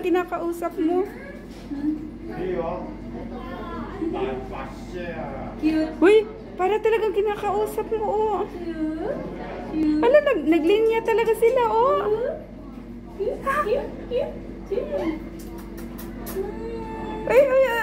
talagang kinakausap mo. Cute. Uy, para talagang kinakausap mo, oh. Ala, naglinya talaga sila, oh. Cute. Ay, ay, ay.